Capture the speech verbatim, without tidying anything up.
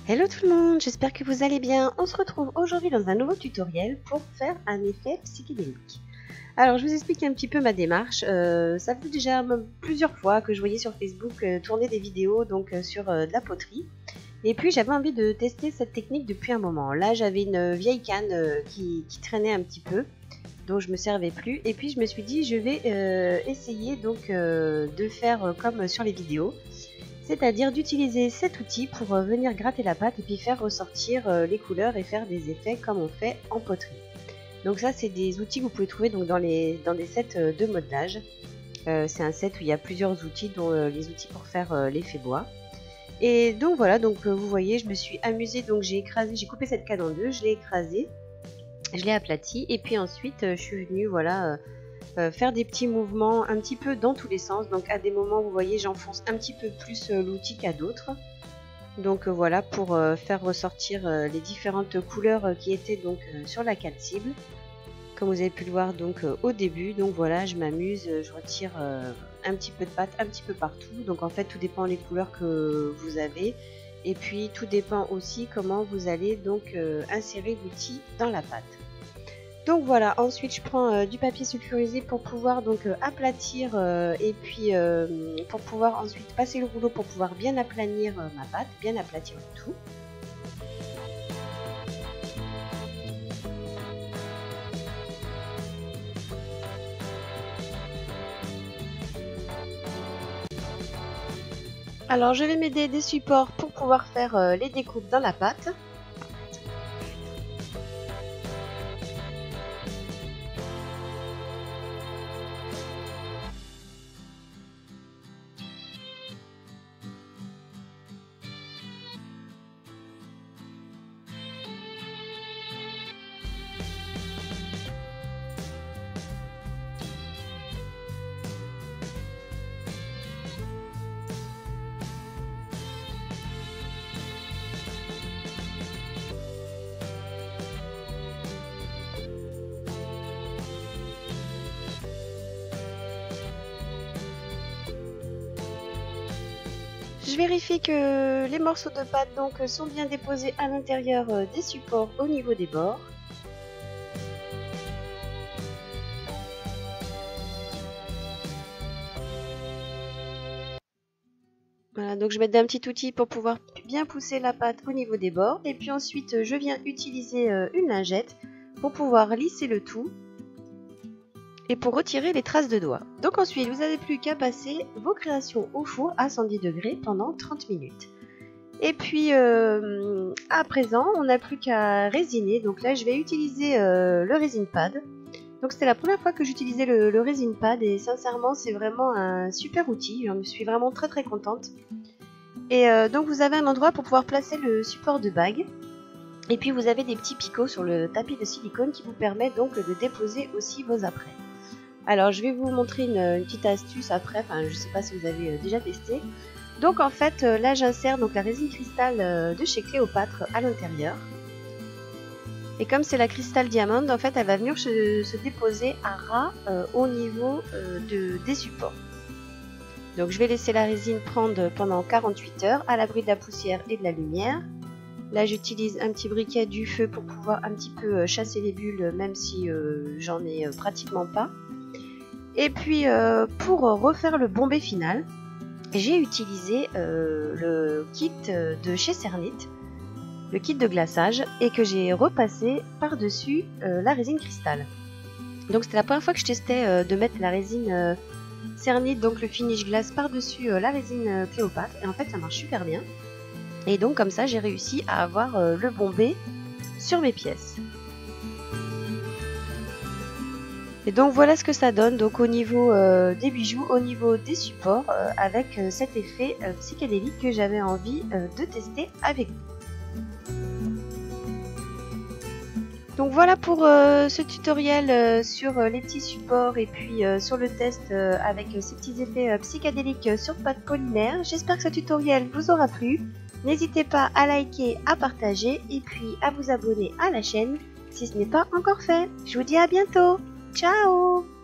Hello tout le monde, j'espère que vous allez bien. On se retrouve aujourd'hui dans un nouveau tutoriel pour faire un effet psychédélique. Alors je vous explique un petit peu ma démarche. Euh, ça fait déjà plusieurs fois que je voyais sur Facebook euh, tourner des vidéos donc euh, sur euh, de la poterie. Et puis j'avais envie de tester cette technique depuis un moment. Là j'avais une vieille canne euh, qui, qui traînait un petit peu, dont je me servais plus. Et puis je me suis dit je vais euh, essayer donc euh, de faire comme sur les vidéos. C'est-à-dire d'utiliser cet outil pour euh, venir gratter la pâte et puis faire ressortir euh, les couleurs et faire des effets comme on fait en poterie. Donc ça c'est des outils que vous pouvez trouver donc, dans, les, dans des sets euh, de modelage. Euh, c'est un set où il y a plusieurs outils dont euh, les outils pour faire euh, l'effet bois. Et donc voilà, donc euh, vous voyez je me suis amusée, donc j'ai écrasé, j'ai coupé cette canne en deux, je l'ai écrasée, je l'ai aplatie et puis ensuite euh, je suis venue voilà... Euh, Euh, faire des petits mouvements un petit peu dans tous les sens. Donc à des moments vous voyez j'enfonce un petit peu plus euh, l'outil qu'à d'autres. Donc euh, voilà pour euh, faire ressortir euh, les différentes couleurs euh, qui étaient donc euh, sur la canne cible. Comme vous avez pu le voir donc euh, au début. Donc voilà je m'amuse, je retire euh, un petit peu de pâte un petit peu partout. Donc en fait tout dépend des couleurs que vous avez. Et puis tout dépend aussi comment vous allez donc euh, insérer l'outil dans la pâte. Donc voilà, ensuite je prends euh, du papier sulfurisé pour pouvoir donc euh, aplatir euh, et puis euh, pour pouvoir ensuite passer le rouleau pour pouvoir bien aplanir euh, ma pâte, bien aplatir le tout. Alors je vais m'aider des supports pour pouvoir faire euh, les découpes dans la pâte. Je vérifie que les morceaux de pâte donc sont bien déposés à l'intérieur des supports au niveau des bords. Voilà, donc je mets un petit outil pour pouvoir bien pousser la pâte au niveau des bords. Et puis ensuite, je viens utiliser une lingette pour pouvoir lisser le tout et pour retirer les traces de doigts. Donc ensuite, vous n'avez plus qu'à passer vos créations au four à cent dix degrés pendant trente minutes. Et puis euh, à présent, on n'a plus qu'à résiner. Donc là, je vais utiliser euh, le resin pad. Donc c'était la première fois que j'utilisais le, le resin pad et sincèrement, c'est vraiment un super outil. Je suis vraiment très très contente. Et euh, donc vous avez un endroit pour pouvoir placer le support de bague. Et puis vous avez des petits picots sur le tapis de silicone qui vous permet donc de déposer aussi vos apprêts. Alors je vais vous montrer une, une petite astuce après, enfin je ne sais pas si vous avez déjà testé. Donc en fait là j'insère donc la résine cristal de chez Cléopâtre à l'intérieur. Et comme c'est la cristal diamond, en fait elle va venir se, se déposer à ras euh, au niveau euh, de, des supports. Donc je vais laisser la résine prendre pendant quarante-huit heures à l'abri de la poussière et de la lumière. Là j'utilise un petit briquet du feu pour pouvoir un petit peu chasser les bulles même si euh, j'en ai euh, pratiquement pas. Et puis euh, pour refaire le bombé final, j'ai utilisé euh, le kit de chez Cernit, le kit de glaçage, et que j'ai repassé par-dessus euh, la résine cristal. Donc c'était la première fois que je testais euh, de mettre la résine euh, Cernit, donc le finish glace par-dessus euh, la résine euh, Cléopâtre, et en fait ça marche super bien. Et donc comme ça j'ai réussi à avoir euh, le bombé sur mes pièces. Et donc voilà ce que ça donne donc au niveau euh, des bijoux, au niveau des supports, euh, avec euh, cet effet euh, psychédélique que j'avais envie euh, de tester avec vous. Donc voilà pour euh, ce tutoriel euh, sur euh, les petits supports et puis euh, sur le test euh, avec euh, ces petits effets euh, psychédéliques sur pâte polymère. J'espère que ce tutoriel vous aura plu. N'hésitez pas à liker, à partager et puis à vous abonner à la chaîne si ce n'est pas encore fait. Je vous dis à bientôt. Ciao!